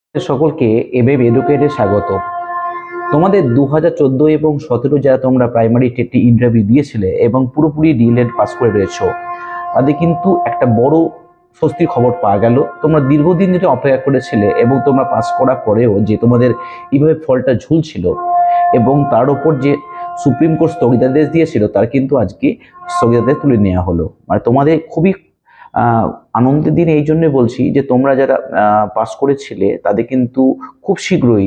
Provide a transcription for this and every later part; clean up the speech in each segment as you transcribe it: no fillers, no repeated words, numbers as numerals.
সকলকে এবেব এডুকেটে স্বাগত। তোমাদের 2014 এবং 17 যারা তোমরা প্রাইমারি টেটে ইন্টারভিউ দিয়েছিলে এবং পুরোপুরি ডিএলএড পাস করে রয়েছো, তাদের কিন্তু একটা বড় স্বস্তির খবর পাওয়া গেল। তোমরা দীর্ঘদিন ধরে অপেক্ষা করেছিলে এবং তোমরা পাস করার পরেও যে তোমাদের এইভাবে ফলটা ঝুলছিল এবং তার উপর যে সুপ্রিম কোর্ট স্থগিতাদেশ দিয়েছিল তার কিন্তু আজকে স্থগিতাদেশ তুলে নেওয়া হলো। মানে তোমাদের খুবই আনন্দের দিন এই জন্য বলছি যে তোমরা যারা পাস করেছিলে তাদের কিন্তু খুব শীঘ্রই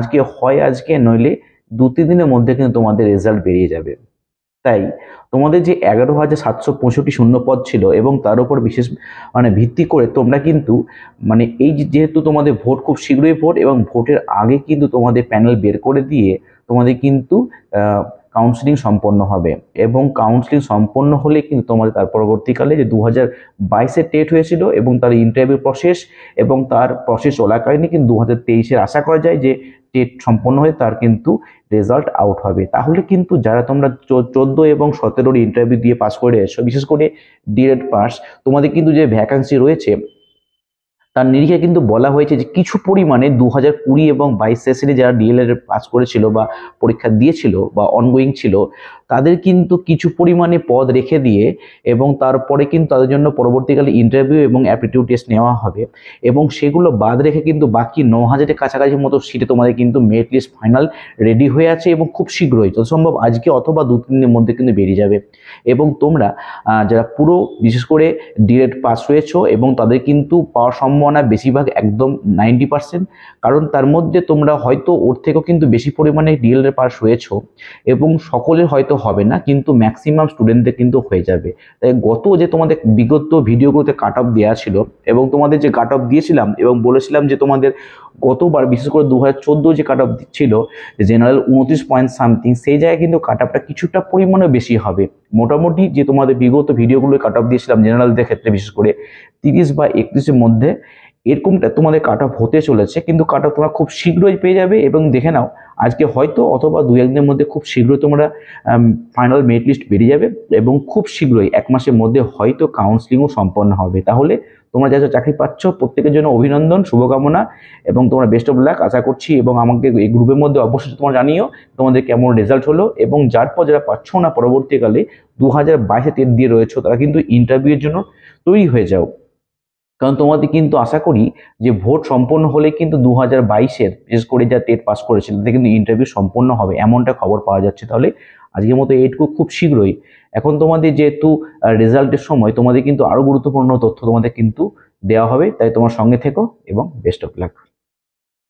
আজকে নইলে 2-3 দিনের মধ্যে কিন্তু তোমাদের রেজাল্ট বেরিয়ে যাবে। তাই তোমাদের যে 11,765 শূন্য পদ ছিল এবং তার উপর বিশেষ ভিত্তি করে তোমরা কিন্তু এই যেহেতু তোমাদের ভোট খুব শীঘ্রই ভোট এবং ভোটের আগে কিন্তু তোমাদের প্যানেল বের করে দিয়ে তোমাদের কিন্তু কাউন্সিলিং সম্পন্ন হবে এবং কাউন্সিলিং সম্পন্ন হলে কিন্তু তোমাদের তার পরবর্তীকালে যে 2022-এর টেট হয়েছিল এবং তার ইন্টারভিউ প্রসেস এবং তার প্রসেস চলাকালীনই কিন্তু 2023-এর আশা করা যায় যে টেট সম্পন্ন হয়ে তার কিন্তু রেজাল্ট আউট হবে। তাহলে কিন্তু যারা তোমরা 14 এবং 17-র ইন্টারভিউ দিয়ে পাস করে এসো, বিশেষ করে ডিএলএড পাস, তোমাদের কিন্তু যে ভ্যাকান্সি রয়েছে তার নিরিখে কিন্তু বলা হয়েছে যে কিছু পরিমাণে 2020 এবং 22 সেশনে যারা ডিএলএড পাস করেছিল বা পরীক্ষা দিয়েছিল বা অনগোয়িং ছিল তাদের কিন্তু কিছু পরিমাণে পদ রেখে দিয়ে এবং তারপরে কিন্তু তাদের জন্য পরবর্তীকালে ইন্টারভিউ এবং অ্যাপটিটিউড টেস্ট নেওয়া হবে এবং সেগুলো বাদ রেখে কিন্তু বাকি 9,000-এর কাছাকাছি মতো সিটে তোমাদের কিন্তু মেরিট লিস্ট ফাইনাল রেডি হয়ে আছে এবং খুব শীঘ্রই যত সম্ভব আজকে অথবা 2-3 দিনের মধ্যে কিন্তু বেরিয়ে যাবে। এবং তোমরা যারা পুরো বিশেষ করে ডিএলএড পাস হয়েছো এবং তাদের কিন্তু পাওয়ার সম্ভাবনা বেশিরভাগ একদম 90%, কারণ তার মধ্যে তোমরা হয়তো ওর থেকেও কিন্তু বেশি পরিমাণে ডিএলএড পাস হয়েছো এবং সকলের হয়তো হবে না কিন্তু ম্যাক্সিমাম স্টুডেন্টদের কিন্তু হয়ে যাবে। তাই যে তোমাদের বিগত ভিডিওগুলোতে কাট অফ দেওয়া ছিল এবং তোমাদের যে কাট অফ দিয়েছিলাম এবং বলেছিলাম যে তোমাদের গতবার বিশেষ করে 2014 যে কাট অফ ছিল জেনারেল 29 পয়েন্ট সামথিং, সেই জায়গায় কিন্তু কাট অফটা কিছুটা পরিমাণে বেশি হবে। মোটামুটি যে তোমাদের বিগত ভিডিওগুলো কাট অফ দিয়েছিলাম জেনারেলদের ক্ষেত্রে বিশেষ করে 30 বা 31-এর মধ্যে এরকমটা তোমাদের কাট অফ হতে চলেছে, কিন্তু কাট অফ তোমরা খুব শীঘ্রই পেয়ে যাবে এবং দেখে নাও আজকে হয়তো অথবা 2-1 দিনের মধ্যে খুব শীঘ্রই তোমরা ফাইনাল মেরিট লিস্ট বেরিয়ে যাবে এবং খুব শীঘ্রই 1 মাসের মধ্যে হয়তো কাউন্সিলিংও সম্পন্ন হবে। তাহলে তোমরা যা চাকরি পাচ্ছ প্রত্যেকের জন্য অভিনন্দন, শুভকামনা এবং তোমরা বেস্ট অফ লাক আশা করছি। এবং আমাকে এই গ্রুপের মধ্যে অবশ্যই তোমরা জানিও তোমাদের কেমন রেজাল্ট হলো এবং যার পর যারা পাচ্ছ না পরবর্তীকালে 2022-এ টেট দিয়ে রয়েছে তারা কিন্তু ইন্টারভিউয়ের জন্য তৈরি হয়ে যাও, কারণ তোমাদের কিন্তু আশা করি যে ভোট সম্পন্ন হলে কিন্তু 2022-এর বিশেষ করে যা টেট পাস করেছিল তাদের কিন্তু ইন্টারভিউ সম্পন্ন হবে এমনটা খবর পাওয়া যাচ্ছে। তাহলে আজকের মতো এইটুকু, খুব শীঘ্রই এখন তোমাদের যেহেতু রেজাল্টের সময় তোমাদের কিন্তু আরো গুরুত্বপূর্ণ তথ্য তোমাদের কিন্তু দেওয়া হবে, তাই তোমার সঙ্গে থেকো এবং বেস্ট অফ লাক।